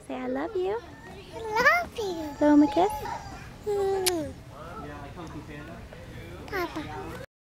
Say I love you. I love you. Blow him a kiss.